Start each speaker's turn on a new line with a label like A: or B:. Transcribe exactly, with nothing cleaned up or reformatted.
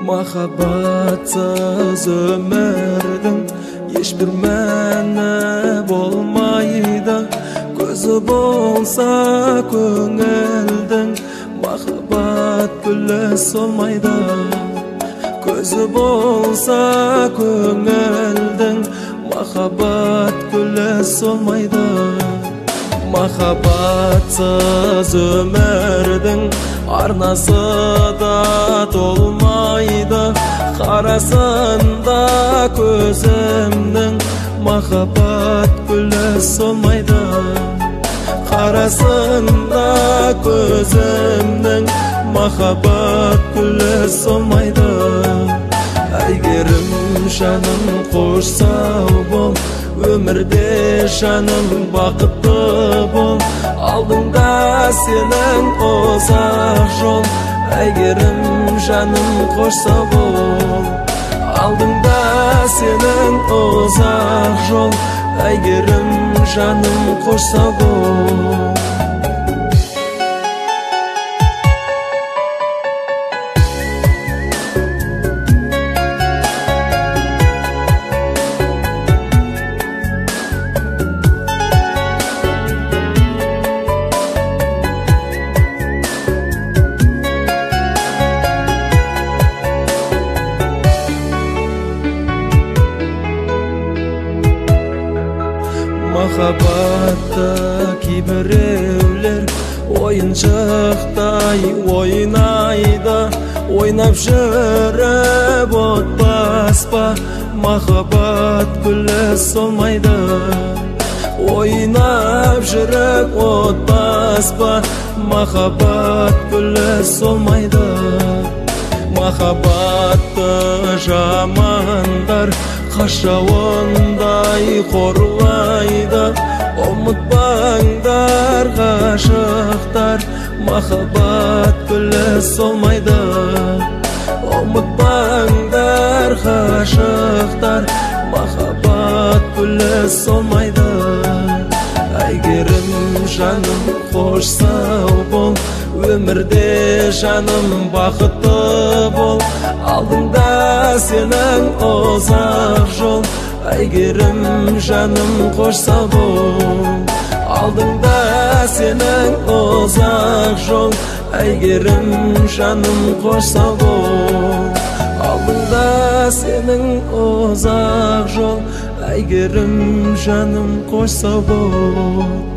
A: Махаббатсыз өмірдің ешбір мәні болмайды. Көзі болса көңілдің махаббат гүлі солмайды. Көзі болса көңілдің махаббат гүлі солмайды. Махаббатсыз өмірдің арнасы да толмайды. Қарасында көзімнің махаббат гүлі солмайды. Қарасында көзімнің махаббат гүлі солмайды. Әйгерім жаным қош сау бол, өмірде жаным бақытты бол. Алдыңда сенің ұзақ жол, әйгерім жаным қош сау бол. Алдыңда сенің ұзақ жол, әйгерім жаным қош сау бол. Махаббатты кейбіреулер ойыншықтай ойнайды. Ойнап жүріп отпаспа, махаббат гүлі солмайды. Ойнап жүріп отпаспа, махаббат гүлі солмайды. Махаббатты жамандар қашауындай қорлайды. Ұмытпаңдар ғашықтар, махаббат гүлі солмайды. Ұмытпаңдар ғашықтар, махаббат гүлі солмайды. Әйгерім жаным қош сау бол, өмірде жаным бақытты бол. Алдыңда сенің ұзақ жол, әйгерім жаным қош сау бол. Алдыңда сенің ұзақ жол, әйгерім жаным қош сау бол. Алдыңда сенің ұзақ жол, әйгерім жаным қош сау бол.